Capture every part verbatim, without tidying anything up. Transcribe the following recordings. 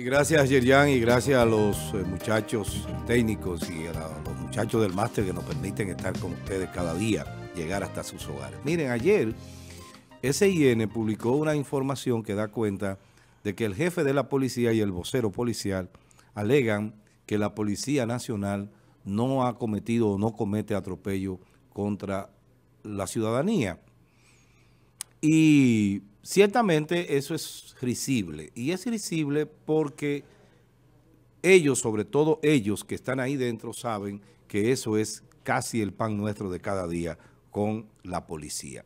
gracias Yerjan y gracias a los eh, muchachos técnicos y a, la, a los muchachos del máster que nos permiten estar con ustedes cada día, llegar hasta sus hogares. Miren, ayer S I N publicó una información que da cuenta de que el jefe de la policía y el vocero policial alegan que la Policía Nacional no ha cometido o no comete atropello contra la ciudadanía. Y ciertamente eso es risible, y es risible porque ellos, sobre todo ellos que están ahí dentro, saben que eso es casi el pan nuestro de cada día con la policía.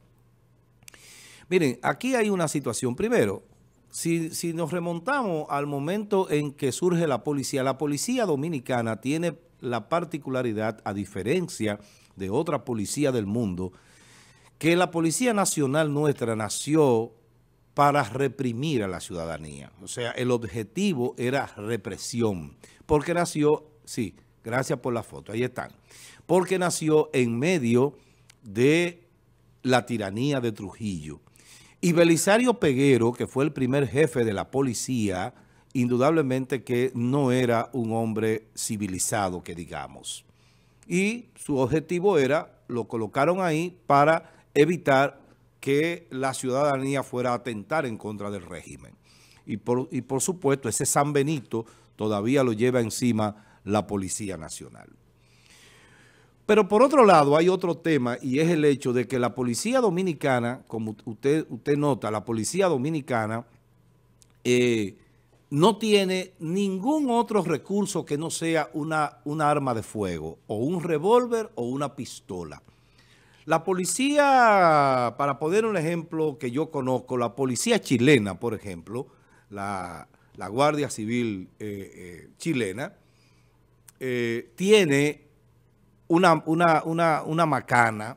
Miren, aquí hay una situación. Primero, si, si nos remontamos al momento en que surge la policía, la policía dominicana tiene la particularidad, a diferencia de otra policía del mundo, que la Policía Nacional nuestra nació para reprimir a la ciudadanía. O sea, el objetivo era represión, porque nació, sí, gracias por la foto, ahí están, porque nació en medio de la tiranía de Trujillo. Y Belisario Peguero, que fue el primer jefe de la policía, indudablemente que no era un hombre civilizado, que digamos. Y su objetivo era, lo colocaron ahí para evitar que la ciudadanía fuera a atentar en contra del régimen. Y por, y por supuesto, ese San Benito todavía lo lleva encima la Policía Nacional. Pero por otro lado hay otro tema, y es el hecho de que la Policía Dominicana, como usted, usted nota, la Policía Dominicana eh, no tiene ningún otro recurso que no sea una, una arma de fuego, o un revólver o una pistola. La policía, para poner un ejemplo que yo conozco, la policía chilena, por ejemplo, la, la Guardia Civil eh, eh, chilena, eh, tiene una, una, una, una macana,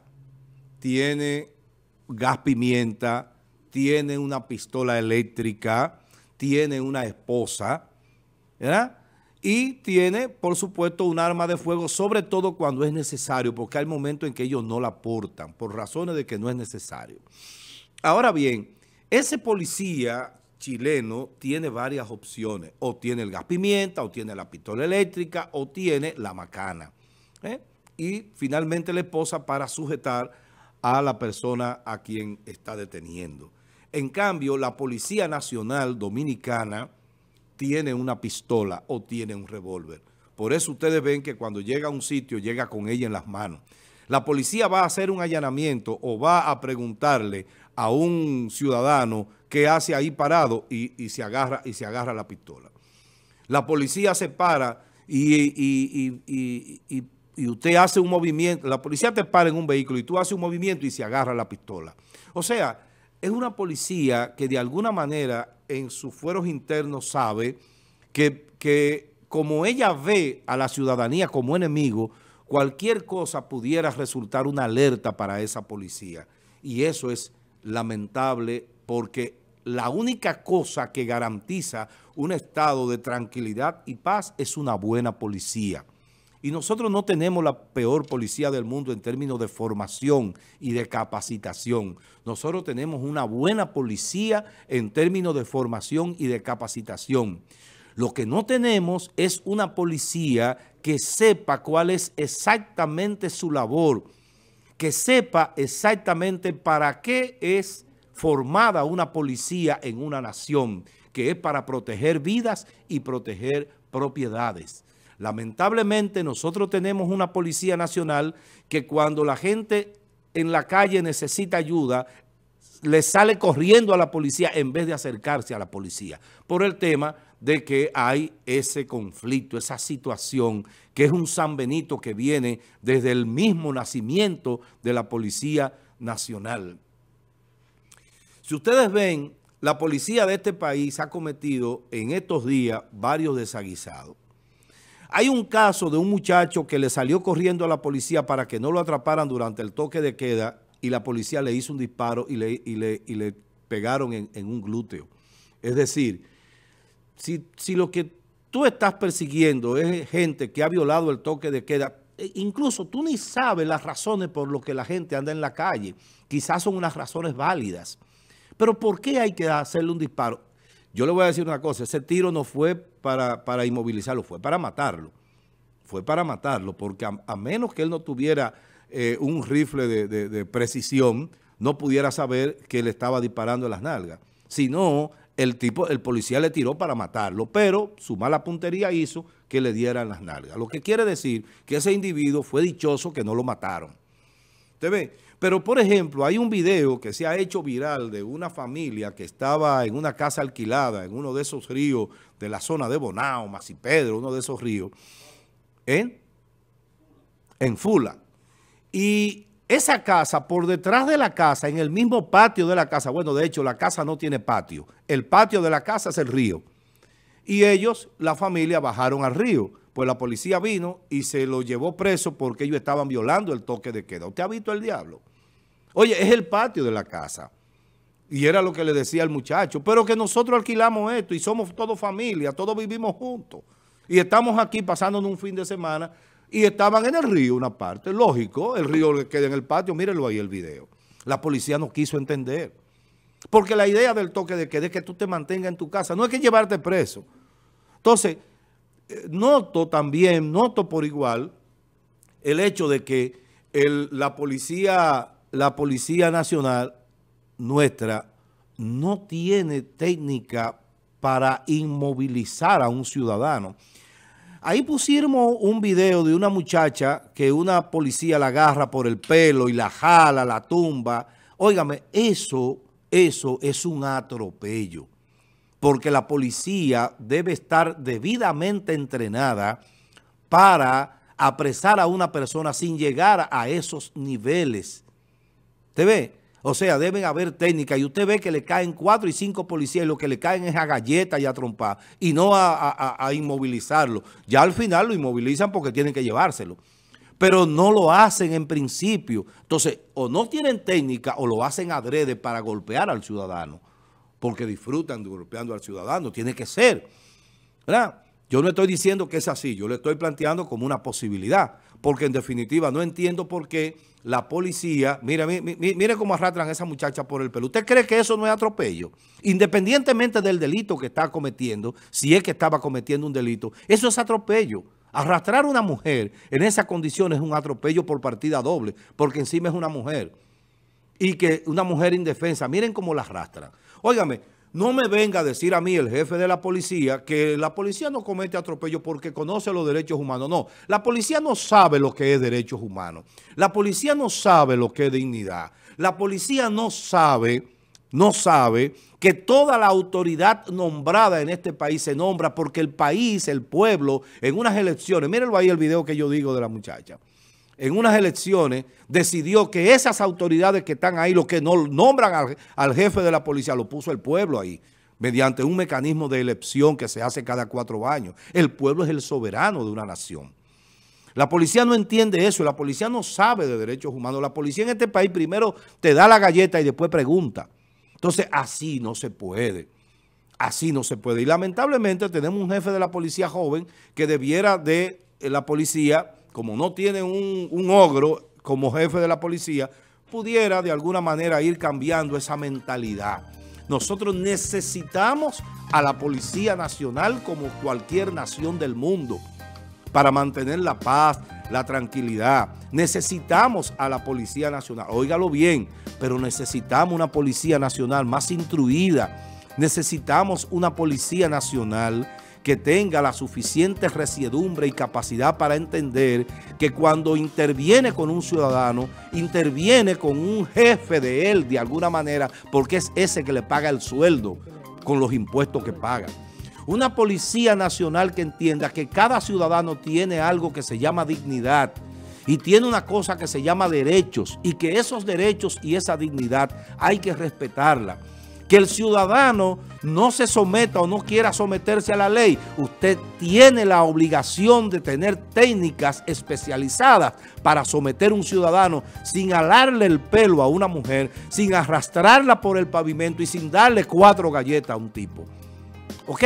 tiene gas pimienta, tiene una pistola eléctrica, tiene una esposa, ¿verdad? Y tiene, por supuesto, un arma de fuego, sobre todo cuando es necesario, porque hay momentos en que ellos no la portan, por razones de que no es necesario. Ahora bien, ese policía chileno tiene varias opciones. O tiene el gas pimienta, o tiene la pistola eléctrica, o tiene la macana. ¿eh? Y finalmente la esposa para sujetar a la persona a quien está deteniendo. En cambio, la Policía Nacional Dominicana tiene una pistola o tiene un revólver. Por eso ustedes ven que cuando llega a un sitio, llega con ella en las manos. La policía va a hacer un allanamiento o va a preguntarle a un ciudadano qué hace ahí parado y, y, se, agarra, y se agarra la pistola. La policía se para y, y, y, y, y, y usted hace un movimiento, la policía te para en un vehículo y tú haces un movimiento y se agarra la pistola. O sea, es una policía que de alguna manera en sus fueros internos sabe que, que como ella ve a la ciudadanía como enemigo, cualquier cosa pudiera resultar una alerta para esa policía. Y eso es lamentable porque la única cosa que garantiza un estado de tranquilidad y paz es una buena policía. Y nosotros no tenemos la peor policía del mundo en términos de formación y de capacitación. Nosotros tenemos una buena policía en términos de formación y de capacitación. Lo que no tenemos es una policía que sepa cuál es exactamente su labor, que sepa exactamente para qué es formada una policía en una nación, que es para proteger vidas y proteger propiedades. Lamentablemente nosotros tenemos una Policía Nacional que cuando la gente en la calle necesita ayuda, le sale corriendo a la policía en vez de acercarse a la policía, por el tema de que hay ese conflicto, esa situación, que es un San Benito que viene desde el mismo nacimiento de la Policía Nacional. Si ustedes ven, la policía de este país ha cometido en estos días varios desaguisados. Hay un caso de un muchacho que le salió corriendo a la policía para que no lo atraparan durante el toque de queda y la policía le hizo un disparo y le, y le, y le pegaron en, en un glúteo. Es decir, si, si lo que tú estás persiguiendo es gente que ha violado el toque de queda, incluso tú ni sabes las razones por las que la gente anda en la calle. Quizás son unas razones válidas. Pero ¿por qué hay que hacerle un disparo? yo le voy a decir una cosa, ese tiro no fue para, para inmovilizarlo, fue para matarlo. Fue para matarlo, porque a, a menos que él no tuviera eh, un rifle de, de, de precisión, no pudiera saber que le estaba disparando en las nalgas. Si no, el tipo, el policía le tiró para matarlo, pero su mala puntería hizo que le dieran las nalgas. Lo que quiere decir que ese individuo fue dichoso que no lo mataron. ¿Usted ve? Pero, por ejemplo, hay un video que se ha hecho viral de una familia que estaba en una casa alquilada en uno de esos ríos de la zona de Bonao, Masipedro, uno de esos ríos, ¿eh? en Fula. Y esa casa, por detrás de la casa, en el mismo patio de la casa, bueno, de hecho, la casa no tiene patio. El patio de la casa es el río. Y ellos, la familia, bajaron al río. Pues la policía vino y se lo llevó preso porque ellos estaban violando el toque de queda. ¿Usted ha visto el diablo? Oye, es el patio de la casa. Y era lo que le decía al muchacho. Pero que nosotros alquilamos esto y somos todos familia, todos vivimos juntos. Y estamos aquí pasándonos un fin de semana y estaban en el río una parte. Lógico, el río que queda en el patio, mírenlo ahí el video. La policía no quiso entender. Porque la idea del toque de queda es que tú te mantengas en tu casa. No es que llevarte preso. Entonces, noto también, noto por igual el hecho de que el, la policía, la Policía Nacional nuestra no tiene técnica para inmovilizar a un ciudadano. Ahí pusimos un video de una muchacha que una policía la agarra por el pelo y la jala, la tumba. Óigame, eso, eso es un atropello. Porque la policía debe estar debidamente entrenada para apresar a una persona sin llegar a esos niveles. ¿Usted ve? O sea, deben haber técnicas y usted ve que le caen cuatro y cinco policías y lo que le caen es a galletas y a trompar y no a, a, a inmovilizarlo. Ya al final lo inmovilizan porque tienen que llevárselo. Pero no lo hacen en principio. Entonces, o no tienen técnica o lo hacen adrede para golpear al ciudadano. Porque disfrutan de golpeando al ciudadano. Tiene que ser, ¿verdad? Yo no estoy diciendo que es así. Yo le estoy planteando como una posibilidad. Porque en definitiva no entiendo por qué la policía, mire, mire, mire cómo arrastran a esa muchacha por el pelo. ¿Usted cree que eso no es atropello? Independientemente del delito que está cometiendo, si es que estaba cometiendo un delito, eso es atropello. Arrastrar a una mujer en esa condición es un atropello por partida doble, porque encima es una mujer. Y que una mujer indefensa, miren cómo la arrastran. Óigame, no me venga a decir a mí, el jefe de la policía, que la policía no comete atropello porque conoce los derechos humanos. No, la policía no sabe lo que es derechos humanos. La policía no sabe lo que es dignidad. La policía no sabe, no sabe que toda la autoridad nombrada en este país se nombra porque el país, el pueblo, en unas elecciones, mírenlo ahí el video que yo digo de la muchacha, en unas elecciones decidió que esas autoridades que están ahí, los que no nombran al, al jefe de la policía, lo puso el pueblo ahí, mediante un mecanismo de elección que se hace cada cuatro años. El pueblo es el soberano de una nación. La policía no entiende eso, la policía no sabe de derechos humanos. La policía en este país primero te da la galleta y después pregunta. Entonces, así no se puede. Así no se puede. Y lamentablemente tenemos un jefe de la policía joven que debiera de la policía, como no tiene un, un ogro como jefe de la policía, pudiera de alguna manera ir cambiando esa mentalidad. Nosotros necesitamos a la Policía Nacional como cualquier nación del mundo para mantener la paz, la tranquilidad. Necesitamos a la Policía Nacional, óigalo bien, pero necesitamos una Policía Nacional más instruida. Necesitamos una Policía Nacional que tenga la suficiente resiedumbre y capacidad para entender que cuando interviene con un ciudadano, interviene con un jefe de él de alguna manera, porque es ese que le paga el sueldo con los impuestos que paga. Una Policía Nacional que entienda que cada ciudadano tiene algo que se llama dignidad y tiene una cosa que se llama derechos, y que esos derechos y esa dignidad hay que respetarla. Que el ciudadano no se someta o no quiera someterse a la ley. Usted tiene la obligación de tener técnicas especializadas para someter a un ciudadano sin alarle el pelo a una mujer, sin arrastrarla por el pavimento y sin darle cuatro galletas a un tipo. ¿Ok?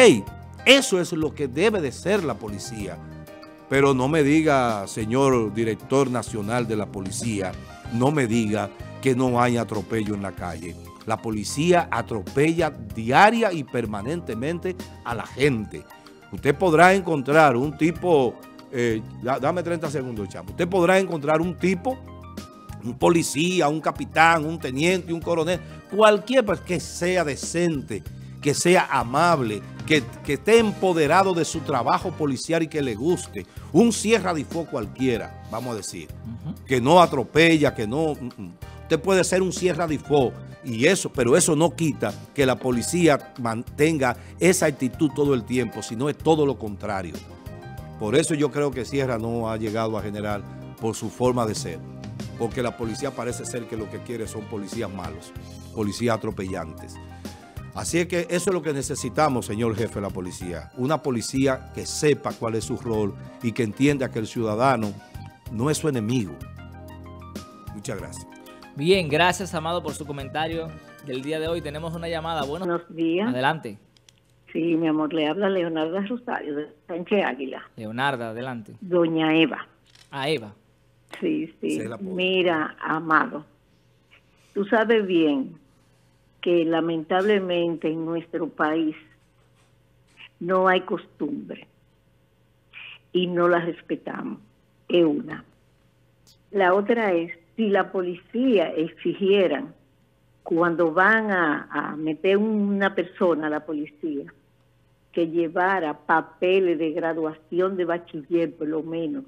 Eso es lo que debe de ser la policía. Pero no me diga, señor director nacional de la policía, no me diga que no haya atropello en la calle. La policía atropella diaria y permanentemente a la gente. Usted podrá encontrar un tipo, eh, dame treinta segundos, chamo. Usted podrá encontrar un tipo, un policía, un capitán, un teniente, un coronel, cualquier persona que sea decente, que sea amable, que, que esté empoderado de su trabajo policial y que le guste. Un Sierra de Foz cualquiera, vamos a decir, uh-huh. que no atropella, que no... Uh, uh. Usted puede ser un Sierra de Foz, y eso, pero eso no quita que la policía mantenga esa actitud todo el tiempo, sino es todo lo contrario. Por eso yo creo que Sierra no ha llegado a generar por su forma de ser, porque la policía parece ser que lo que quiere son policías malos, policías atropellantes. Así es que eso es lo que necesitamos, señor jefe de la policía, una policía que sepa cuál es su rol y que entienda que el ciudadano no es su enemigo. Muchas gracias. Bien, gracias, Amado, por su comentario del día de hoy. Tenemos una llamada. Bueno, buenos días. Adelante. Sí, mi amor, le habla Leonarda Rosario de Sánchez Águila. Leonarda, adelante. Doña Eva. Ah, Eva. Sí, sí. Mira, Amado, tú sabes bien que lamentablemente en nuestro país no hay costumbre y no la respetamos. Es una. La otra es, si la policía exigieran, cuando van a, a meter una persona a la policía, que llevara papeles de graduación de bachiller por lo menos,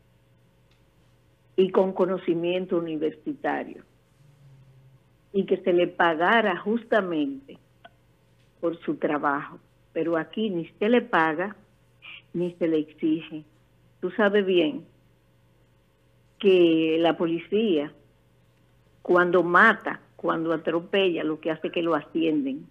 y con conocimiento universitario, y que se le pagara justamente por su trabajo. Pero aquí ni se le paga, ni se le exige. Tú sabes bien que la policía, cuando mata, cuando atropella, lo que hace es que lo ascienden.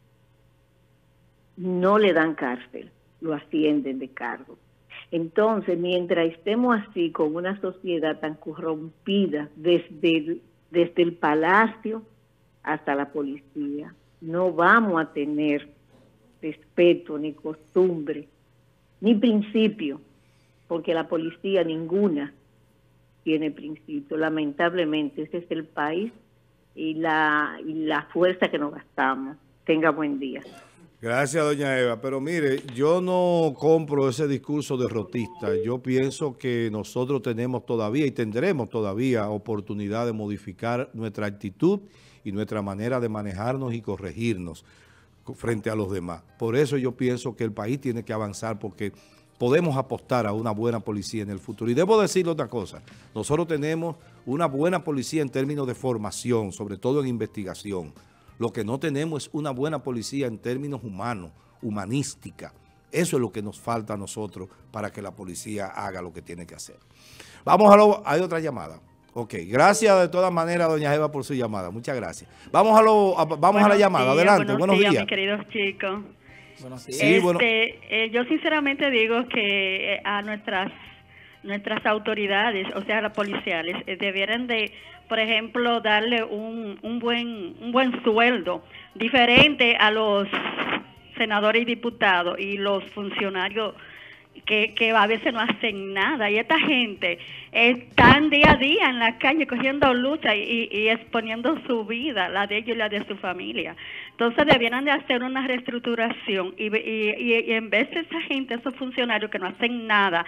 No le dan cárcel, lo ascienden de cargo. Entonces, mientras estemos así, con una sociedad tan corrompida, desde el, desde el palacio hasta la policía, no vamos a tener respeto, ni costumbre, ni principio, porque la policía ninguna tiene principio. Lamentablemente, ese es el país y la, y la fuerza que nos gastamos. Tenga buen día. Gracias, doña Eva. Pero mire, yo no compro ese discurso derrotista. Yo pienso que nosotros tenemos todavía y tendremos todavía oportunidad de modificar nuestra actitud y nuestra manera de manejarnos y corregirnos frente a los demás. Por eso yo pienso que el país tiene que avanzar, porque podemos apostar a una buena policía en el futuro. Y debo decirle otra cosa, nosotros tenemos una buena policía en términos de formación, sobre todo en investigación. Lo que no tenemos es una buena policía en términos humanos, humanística. Eso es lo que nos falta a nosotros para que la policía haga lo que tiene que hacer. Vamos a lo, hay otra llamada. Ok, gracias de todas maneras, doña Eva, por su llamada. Muchas gracias. Vamos a, lo, a, vamos a la llamada. Días, Adelante, buenos, buenos días. días. Mis queridos chicos. Buenos días. Sí, este, bueno. eh, yo sinceramente digo que a nuestras nuestras autoridades, o sea, las policiales, eh, debieran de, por ejemplo, darle un, un buen un buen sueldo diferente a los senadores y diputados y los funcionarios que, que a veces no hacen nada. Y esta gente están día a día en la calle cogiendo lucha y, y exponiendo su vida, la de ellos y la de su familia. Entonces debieran de hacer una reestructuración y, y, y, y en vez de esa gente, esos funcionarios que no hacen nada,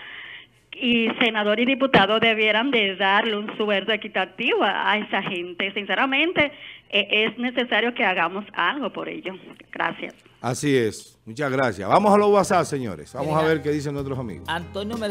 y senadores y diputados debieran de darle un sueldo equitativo a, a esa gente. Sinceramente, eh, es necesario que hagamos algo por ello. Gracias. Así es. Muchas gracias. Vamos a los WhatsApp, señores. Vamos a ver qué dicen nuestros amigos. Antonio